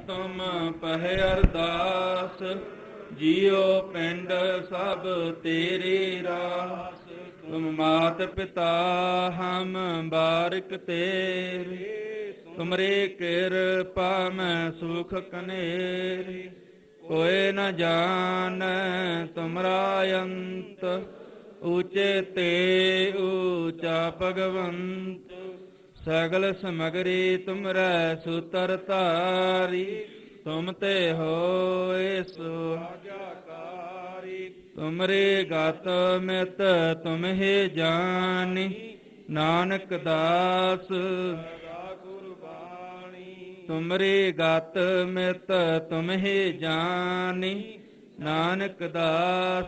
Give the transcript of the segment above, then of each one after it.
ਤੁਮ ਪਹਿ ਅਰਦਾਸ, ਜੀਉ ਪਿੰਡ ਸਭ ਤੇਰੀ ਰਾਸ। ਤੁਮ ਮਾਤ ਪਿਤਾ ਹਮ ਬਾਰਿਕ ਤੇਰੇ, ਤੁਮਰੇ ਕਿਰਪਾ ਮੈਂ ਸੁਖ ਕਨੇਰੀ। ਕੋਇ ਨ ਜਾਣੈ ਤੁਮਰਾ ਅੰਤ, ਊਚੇ ਤੇ ਊਚਾ ਭਗਵੰਤ। ਸਗਲ ਸਮਗਰੀ ਤੁਮਰੈ ਸੂਤਰ ਧਾਰੀ, ਤੁਮ ਤੇ ਹੋਏ ਸੁਆਗਾਕਾਰੀ। ਤੁਮਰੇ ਗਤ ਮਿਤ ਤੁਮਹਿ ਜਾਣੀ, ਨਾਨਕ ਦਾਸ ਤੁਮਰੇ ਗਤ ਮਿਤ ਤੁਮਹਿ ਜਾਣੀ, ਨਾਨਕ ਦਾਸ।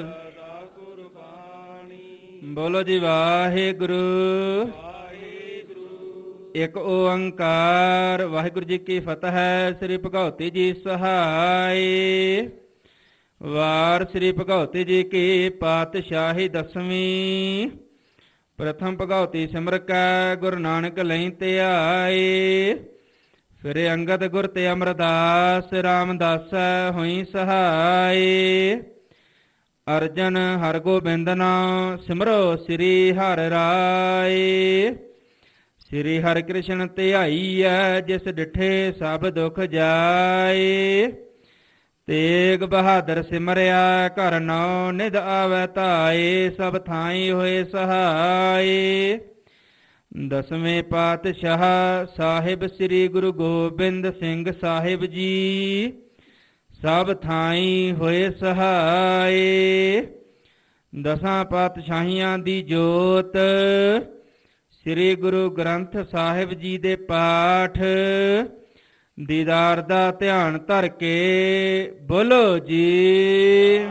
ਬੋਲੋ ਜੀ ਵਾਹਿਗੁਰੂ। ਇੱਕ ਓੰਕਾਰ। ਵਾਹਿਗੁਰੂ ਜੀ ਕੀ ਫਤਿਹ। ਸ੍ਰੀ ਭਗਉਤੀ ਜੀ ਸਹਾਈ। ਵਾਰ ਸ੍ਰੀ ਭਗਉਤੀ ਜੀ ਕੀ ਪਾਤਸ਼ਾਹੀ ਦਸਵੀਂ। ਪ੍ਰਥਮ ਭਗਉਤੀ ਸਿਮਰ ਕੈ ਗੁਰੂ ਨਾਨਕ ਲਈ ਧਿਆਏ। ਫਿਰ ਅੰਗਦ ਗੁਰ ਤੇ ਅਮਰਦਾਸ, ਰਾਮਦਾਸੈ ਹੋਈ ਸਹਾਈ। ਅਰਜਨ ਹਰ ਗੋਬਿੰਦ ਨਾਮ ਸਿਮਰੋ ਸ੍ਰੀ ਹਰਿ ਰਾਏ। ਸ੍ਰੀ ਹਰਿ ਕ੍ਰਿਸ਼ਨ ਧਿਆਈਐ, ਜਿਸ ਡਿਠੇ ਸਭ ਦੁਖ ਜਾਏ। ਤੇਗ ਬਹਾਦਰ ਸਿਮਰਿਆ, ਘਰ ਨੌ ਨਿਧ ਆਵੈ ਧਾਏ। ਸਭ ਥਾਈ ਹੋਏ ਸਹਾਈ। ਦਸਵੇਂ ਪਾਤਸ਼ਾਹ ਸਾਹਿਬ ਸ੍ਰੀ ਗੁਰੂ ਗੋਬਿੰਦ ਸਿੰਘ ਸਾਹਿਬ ਜੀ, ਸਭ ਥਾਈ ਹੋਏ ਸਹਾਈ। ਦਸਾਂ ਪਾਤਸ਼ਾਹੀਆਂ ਦੀ ਜੋਤ, ਸ੍ਰੀ ਗੁਰੂ ਗ੍ਰੰਥ ਸਾਹਿਬ ਜੀ ਦੇ ਪਾਠ, ਦੀਦਾਰ ਦਾ ਧਿਆਨ ਧਰ ਕੇ ਬੋਲੋ ਜੀ।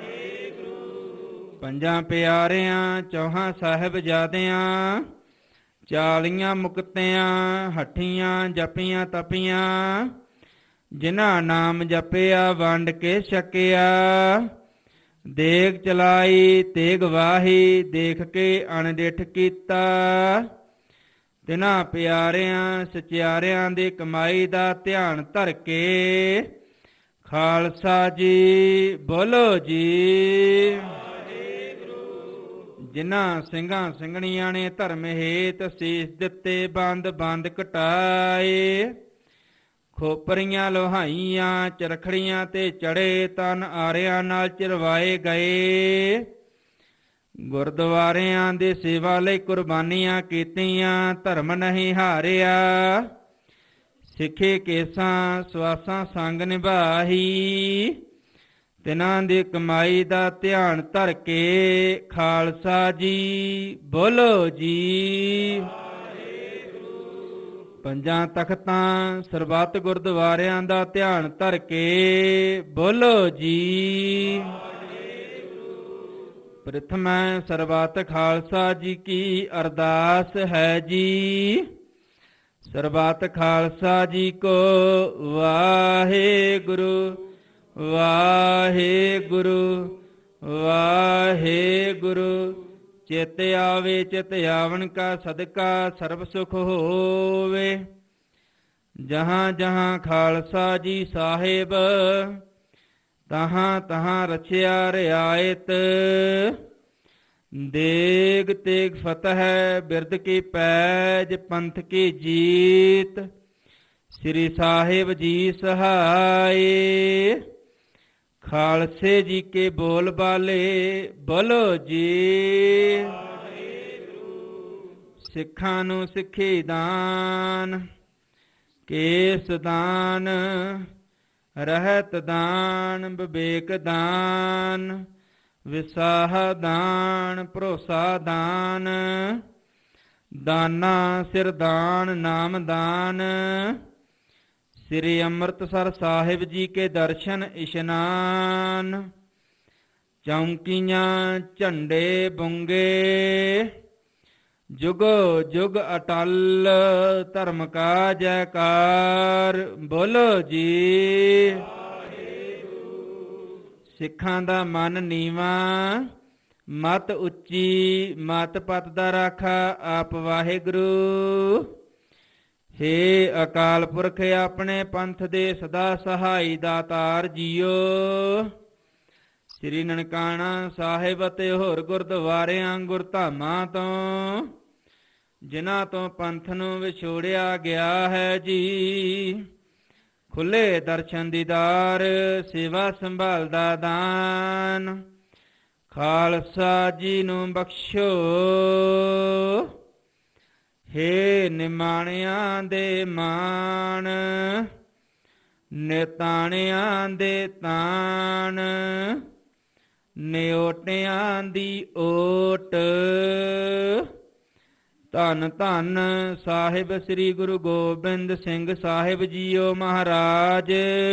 ਪੰਜਾਂ ਪਿਆਰਿਆਂ ਚੌਹਾਂ ਸਾਹਿਬਜ਼ਾਦਿਆਂ, 40 ਮੁਕਤਿਆਂ ਹੱਠੀਆਂ ਜਪੀਆਂ ਤਪੀਆਂ। ਜਿਨ੍ਹਾਂ ਨਾਮ ਜਪਿਆ ਵੰਡ ਕੇ ਛਕਿਆ, ਦੇਗ ਚਲਾਈ ਤੇਗ ਵਾਹੀ, ਦੇਖ ਕੇ ਅਣਡਿੱਠ ਕੀਤਾ। ਤਿਨਾਂ ਪਿਆਰਿਆਂ ਸਚਿਆਰਿਆਂ ਦੀ ਕਮਾਈ ਦਾ ਧਿਆਨ ਧਰ ਕੇ ਖਾਲਸਾ ਜੀ ਬੋਲੋ ਜੀ। ਜਿਨ੍ਹਾਂ ਸਿੰਘਾਂ ਸਿੰਘਣੀਆਂ ਨੇ ਧਰਮ ਹੇਤ ਸੀਸ ਦਿੱਤੇ, ਬੰਦ ਬੰਦ ਕਟਾਏ। ਖੋਪਰੀਆਂ ਲੋਹਾਈਆਂ ਚਰਖੜੀਆਂ ਤੇ ਚੜੇ, ਤਨ ਆਰਿਆਂ ਨਾਲ ਚਿਰਵਾਏ ਗਏ। ਗੁਰਦੁਆਰਿਆਂ ਦੀ ਸੇਵਾ ਲਈ ਕੁਰਬਾਨੀਆਂ ਕੀਤੀਆਂ, ਧਰਮ ਨਹੀਂ ਹਾਰਿਆ। ਸਿੱਖੇ ਕੇਸਾਂ ਸਵਾਸਾਂ ਸੰਗ ਨਿਭਾਹੀ। ਤਿਨਾਂ ਦੀ ਕਮਾਈ ਦਾ ਧਿਆਨ ਧਰ ਕੇ ਖਾਲਸਾ ਜੀ ਬੋਲੋ ਜੀ। ਪੰਜਾਂ ਤਖਤਾਂ ਸਰਬੱਤ ਗੁਰਦੁਆਰਿਆਂ ਦਾ ਧਿਆਨ ਧਰ ਕੇ ਬੋਲੋ ਜੀ। ਪ੍ਰਥਮੈ ਸਰਬੱਤ ਖਾਲਸਾ ਜੀ ਕੀ ਅਰਦਾਸ ਹੈ ਜੀ। ਸਰਬੱਤ ਖਾਲਸਾ ਜੀ ਕੋ ਵਾਹਿਗੁਰੂ ਵਾਹਿਗੁਰੂ ਵਾਹਿਗੁਰੂ। ਚਿਤ ਆਵੇ ਚਿਤ ਆਵਣ ਕਾ ਸਦਕਾ, ਸਰਬ ਸੁਖ ਹੋਵੇ। ਜਹਾਂ ਜਹਾਂ ਖਾਲਸਾ ਜੀ ਸਾਹਿਬ, ਤਹਾਂ ਤਹਾਂ ਰਚਿਆ ਰਿਆਇਤ। ਦੇਗ ਤੇਗ ਫਤਿਹ ਬਿਰਦ ਕੀ ਪੈਜ, ਪੰਥ ਕੀ ਜੀਤ। ਸ੍ਰੀ ਸਾਹਿਬ ਜੀ ਸਹਾਈ। ਖਾਲਸੇ ਜੀ ਕੇ ਬੋਲ ਬਾਲੇ ਬੋਲੋ ਜੀ। ਸਿੱਖਾਂ ਨੂੰ ਸਿੱਖੀ ਦਾਨ, ਕੇਸ ਦਾਨ, ਰਹਿਤ ਦਾਨ, ਵਿਵੇਕ ਦਾਨ, ਵਿਸਾਹ ਦਾਨ, ਭਰੋਸਾ ਦਾਨ, ਦਾਨਾ ਸਿਰ ਦਾਨ, ਨਾਮ ਦਾਨ। ਸ੍ਰੀ ਅੰਮ੍ਰਿਤਸਰ ਸਾਹਿਬ ਜੀ ਕੇ ਦਰਸ਼ਨ ਇਸ਼ਨਾਨ। ਚੌਂਕੀਆਂ ਝੰਡੇ ਬੁੰਗੇ, ਜੁਗੋ ਜੁਗ ਅਟਲ, ਧਰਮ ਕਾ ਜੈਕਾਰ ਬੋਲੋ ਜੀ। ਸਿੱਖਾਂ ਦਾ ਮਨ ਨੀਵਾਂ, ਮਤ ਉੱਚੀ, ਮਤ ਪਤ ਦਾ ਰਾਖਾ ਆਪ ਵਾਹਿਗੁਰੂ। ਹੇ ਅਕਾਲ ਪੁਰਖ ਆਪਣੇ ਪੰਥ ਦੇ ਸਦਾ ਸਹਾਈ ਦਾਤਾਰ ਜੀਓ। ਸ੍ਰੀ ਨਨਕਾਣਾ ਸਾਹਿਬ ਅਤੇ ਹੋਰ ਗੁਰਦੁਆਰਿਆਂ ਗੁਰਧਾਮਾਂ ਤੋਂ ਜਿਨ੍ਹਾਂ ਤੋਂ ਪੰਥ ਨੂੰ ਵਿਛੋੜਿਆ ਗਿਆ ਹੈ ਜੀ। ਖੁੱਲੇ ਦਰਸ਼ਨ ਦੀਦਾਰ ਸੇਵਾ ਸੰਭਾਲ ਦਾ ਦਾਨ ਖਾਲਸਾ ਜੀ ਨੂੰ ਬਖਸ਼ੋ। ਹੇ ਨਿਮਾਣਿਆਂ ਦੇ ਮਾਣ ਨਿਤਾਣਿਆਂ ਦੇ ਤਾਣ ਨਿਓਟਿਆਂ ਦੀ ਓਟ। ਧੰਨ ਧੰਨ ਸਾਹਿਬ ਸ੍ਰੀ ਗੁਰੂ ਗੋਬਿੰਦ ਸਿੰਘ ਸਾਹਿਬ ਜੀਓ ਮਹਾਰਾਜ।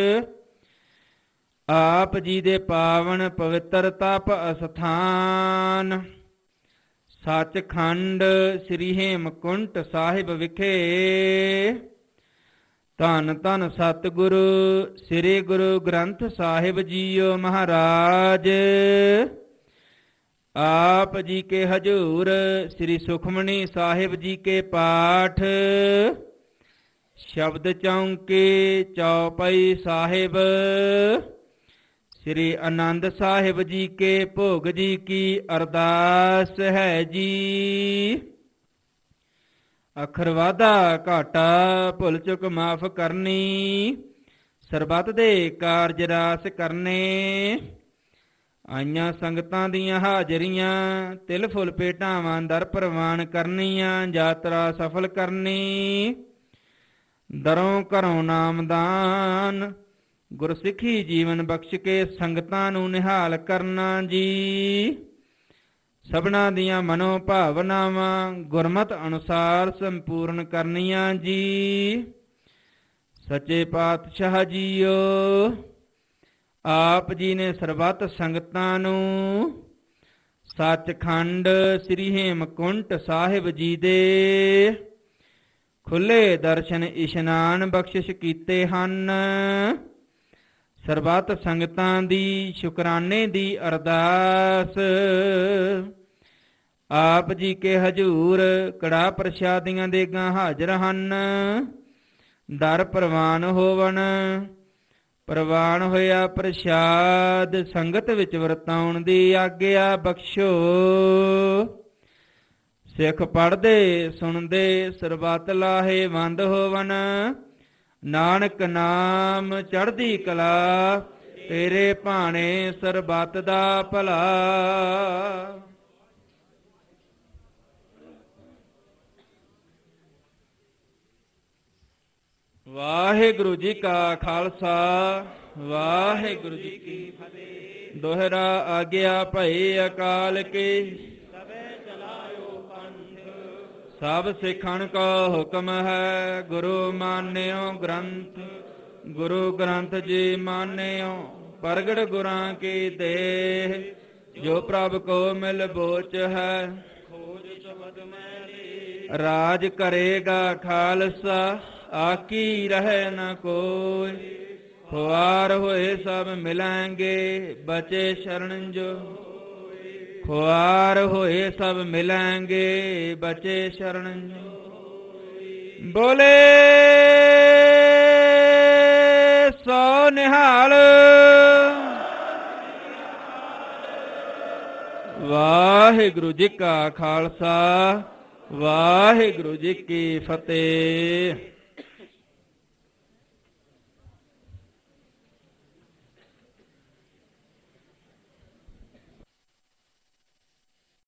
ਆਪ ਜੀ ਦੇ ਪਾਵਨ ਪਵਿੱਤਰ ਤਪ ਅਸਥਾਨ ਸੱਚਖੰਡ ਸ੍ਰੀ ਹੇਮਕੁੰਟ ਸਾਹਿਬ ਵਿਖੇ ਧੰਨ ਧੰਨ ਸਤਿਗੁਰੂ ਸ੍ਰੀ ਗੁਰੂ ਗ੍ਰੰਥ ਸਾਹਿਬ ਜੀਓ ਮਹਾਰਾਜ। ਆਪ ਜੀ ਕੇ ਹਜੂਰ ਸ੍ਰੀ ਸੁਖਮਨੀ ਸਾਹਿਬ ਜੀ ਕੇ ਪਾਠ ਸ਼ਬਦ ਚੌਂਕੇ ਚੌਪਈ ਸਾਹਿਬ ਸ੍ਰੀ ਆਨੰਦ ਸਾਹਿਬ ਜੀ ਕੇ ਭੋਗ ਜੀ ਕੀ ਅਰਦਾਸ ਹੈ ਜੀ। ਅੱਖਰ ਵਾਧਾ ਘਾਟਾ ਭੁੱਲ ਚੁੱਕ ਮਾਫ ਕਰਨੀ ਸਰਬੱਤ ਦੇ ਕਾਰਜ ਰਾਸ ਕਰਨੇ। ਆਈਆਂ ਸੰਗਤਾਂ ਦੀਆਂ ਹਾਜ਼ਰੀਆਂ ਤਿਲ ਫੁੱਲ ਭੇਟਾਵਾਂ ਦਰ ਪ੍ਰਵਾਨ ਕਰਨੀਆਂ। ਯਾਤਰਾ ਸਫਲ ਕਰਨੀ ਦਰੋਂ ਘਰੋਂ ਨਾਮਦਾਨ ਗੁਰਸਿੱਖੀ ਜੀਵਨ ਬਖਸ਼ ਕੇ ਸੰਗਤਾਂ ਨੂੰ ਨਿਹਾਲ ਕਰਨਾ ਜੀ। ਸਭਨਾਂ ਦੀਆਂ ਮਨੋ ਭਾਵਨਾਵਾਂ ਗੁਰਮਤਿ ਅਨੁਸਾਰ ਸੰਪੂਰਨ ਕਰਨੀਆਂ ਜੀ। ਸੱਚੇ ਪਾਤਸ਼ਾਹ ਜੀਓ ਆਪ ਜੀ ਨੇ ਸਰਬੱਤ ਸੰਗਤਾਂ ਨੂੰ ਸੱਚਖੰਡ ਸ੍ਰੀ ਹੇਮਕੁੰਟ ਸਾਹਿਬ ਜੀ ਦੇ ਖੁੱਲੇ ਦਰਸ਼ਨ ਇਸ਼ਨਾਨ ਬਖਸ਼ਿਸ਼ ਕੀਤੇ ਹਨ। ਸਰਬੱਤ ਸੰਗਤਾਂ ਦੀ ਸ਼ੁਕਰਾਨੇ ਦੀ ਅਰਦਾਸ ਆਪ ਜੀ ਕੇ ਹਜੂਰ ਕੜਾ ਪ੍ਰਸ਼ਾਦੀਆਂ ਦੇ ਗਾਂ ਹਾਜ਼ਰ ਹਨ। ਦਰ ਪ੍ਰਵਾਨ ਹੋਵਣ ਪ੍ਰਵਾਨ ਹੋਇਆ ਪ੍ਰਸ਼ਾਦ ਸੰਗਤ ਵਿੱਚ ਵਰਤਾਉਣ ਦੀ ਆਗਿਆ ਬਖਸ਼ੋ। ਸਿੱਖ ਪੜ੍ਹਦੇ ਸੁਣਦੇ ਸਰਬੱਤ ਲਾਹੇਵੰਦ ਹੋਵਨ। ਨਾਨਕ ਨਾਮ ਚੜ੍ਹਦੀ ਕਲਾ ਤੇਰੇ ਭਾਣੇ ਸਰਬੱਤ ਦਾ ਭਲਾ। ਵਾਹਿਗੁਰੂ ਜੀ ਕਾ ਖਾਲਸਾ ਵਾਹਿਗੁਰੂ ਜੀ ਕੀ ਫਤਿਹ। ਦੋਹਰਾ ਆਗਿਆ ਭਈ ਅਕਾਲ ਕੀ ਸਭ ਸਿੱਖਣ ਕਾ ਹੁਕਮ ਹੈ। ਗੁਰੂ ਮਾਨਿਓ ਗ੍ਰੰਥ ਗੁਰੂ ਗ੍ਰੰਥ ਜੀ ਮਾਨਿਓ ਪ੍ਰਗਟ ਗੁਰਾਂ ਕੀ ਦੇਹ। ਜੋ ਪ੍ਰਭ ਕੋ ਮਿਲ ਬੋਚ ਹੈ ਖੋਜ ਸ਼ਬਦ ਮੈਂ ਰਾਜ ਕਰੇਗਾ ਖਾਲਸਾ ਆਕੀ ਰਹਿ ਨ ਕੋਈ। ਖੁਆਰ ਹੋਏ ਸਭ ਮਿਲਾਂਗੇ ਬਚੇ ਸ਼ਰਨ ਜੋ। ਖੁਆਰ ਹੋਏ ਸਭ ਮਿਲਾਂਗੇ ਬਚੇ ਸ਼ਰਨ ਜੋ। ਬੋਲੇ ਸੋ ਨਿਹਾਲ ਵਾਹਿਗੁਰੂ ਜੀ ਕਾ ਖਾਲਸਾ ਵਾਹਿਗੁਰੂ ਜੀ ਕੀ ਫਤਿਹ।